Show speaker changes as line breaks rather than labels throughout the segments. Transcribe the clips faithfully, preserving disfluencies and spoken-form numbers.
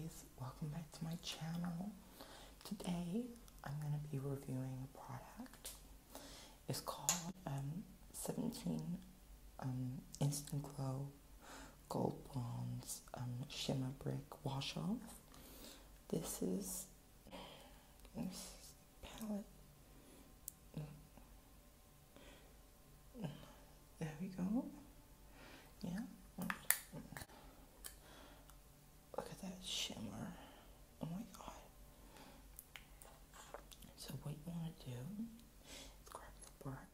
guys, welcome back to my channel. Today I'm going to be reviewing a product. It's called um, seventeen um, Instant Glow Gold Bronze um, Shimmer Brick Wash Off. This is this palette. There we go. Yeah. Look at that shimmer. Oh my god. So what you want to do is grab your brush.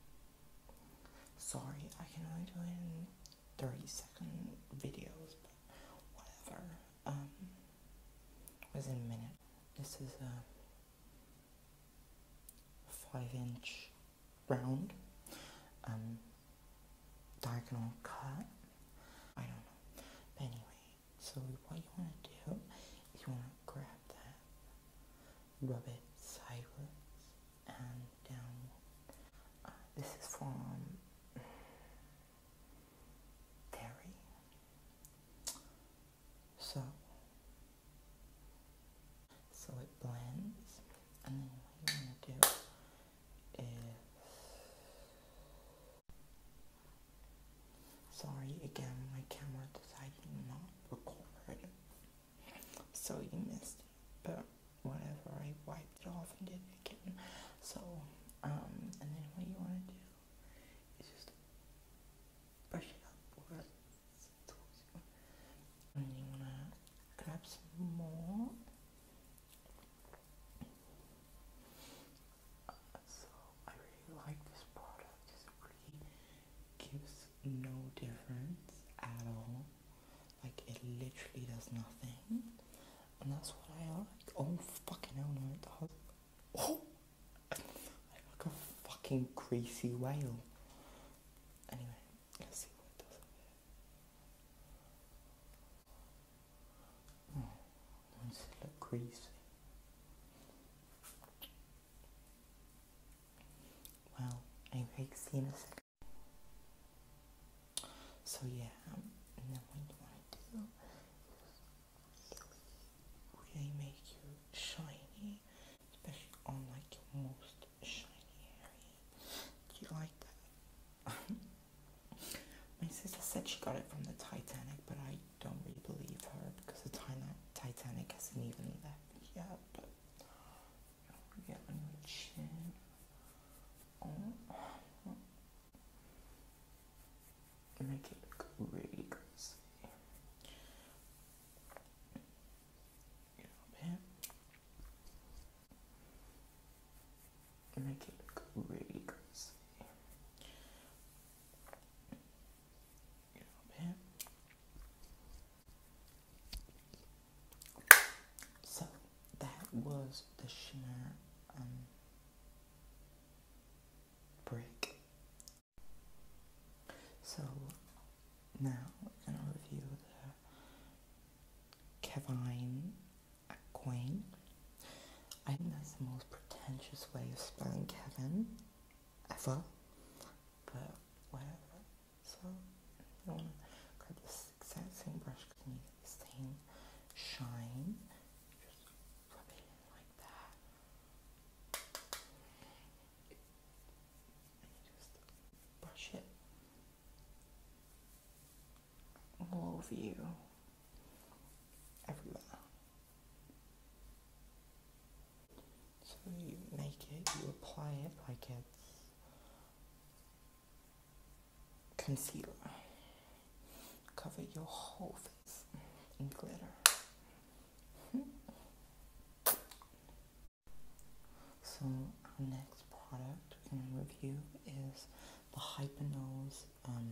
Sorry, I can only do it in thirty second videos, but whatever. Um, was in a minute. This is a five inch round um, diagonal cut. I don't know. But anyway, so what you want to do is you want to grab that, rub it sideways and downward. Uh, this is from Terry. So, so it blends, and then what you want to do is, sorry again, my camera decided not to record, so you missed it, but whatever, I wiped it off and did it again. So, um, and then what you want to do is just brush it upwards, and then you want to grab some more. So, I really like this product. It really gives no difference at all. Like, it literally does nothing. And that's what I like. Oh, fucking hell, no, it does. Oh! I look a fucking greasy whale. Anyway, let's see what it does with it. Oh, once it look greasy. Well, anyway, see you in a second. So yeah, um, and then what you want to do is really, really make you shiny, especially on like your most shiny area. Do you like that? My sister said she got it from the Titanic, but I don't really believe her because the Titanic hasn't even left yet. But you know, get on your chin. Oh. Make it look really greasy. Get up here. Make it look really greasy. Get up here. So that was the shimmer um, brick. So now we're going to review the Kevine Aquain. I think that's the most pretentious way of spelling Kevin ever, but whatever. So you want to grab this exact same brush because you get the same shine. Just rub it in like that. And you just brush it all over you, everywhere. So you make it, you apply it like it's concealer. Cover your whole face in glitter. So our next product we're going to review is the Hypnose um,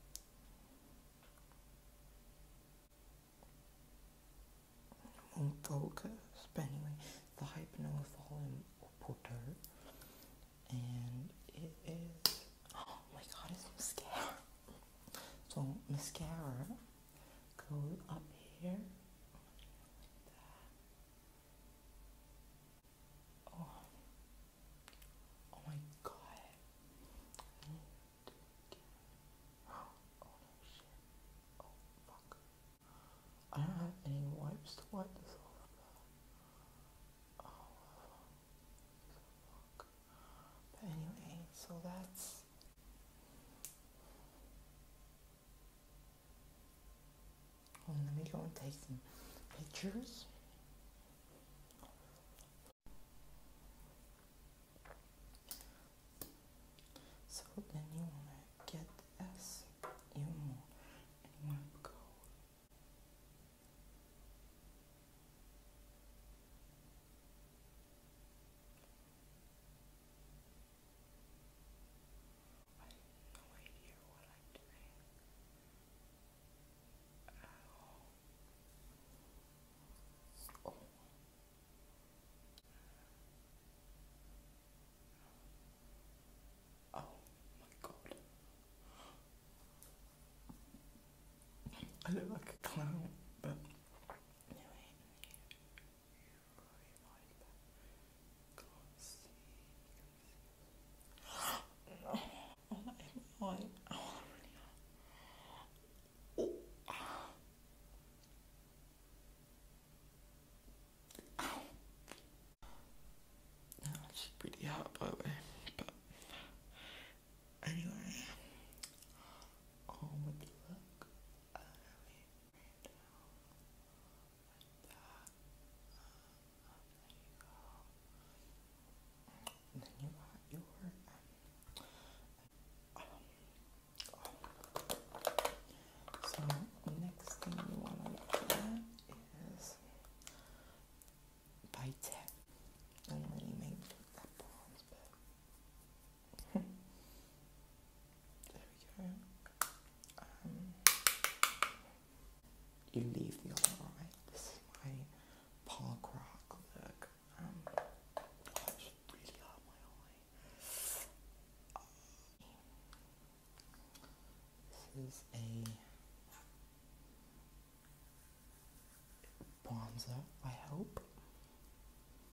focus, but anyway, the Hypnose Volume Putter, and it is, oh my god, it's mascara. So mascara goes up here, like that. Oh, oh my god. Oh no shit. Oh fuck. I don't have any wipes just to wipe this off. Oh, fuck. But anyway, so that's. Oh, let me go and take some pictures. So then you want to get this even more, and you want to go. I have no idea what I'm doing. Oh. Oh my god. I look like a clown, but anyway. Can't see. Oh, that hit my eye. Oh, really. Oh. That's pretty hot, by the way. But anyway. Oh, but look. Uh, and then you got your so next thing you want to look at is by ten. Don't really make that bronze, but there we go. Um, you leave the other eye. This is my punk rock look. Um, I just really love my eye. This is a bronzer, I hope.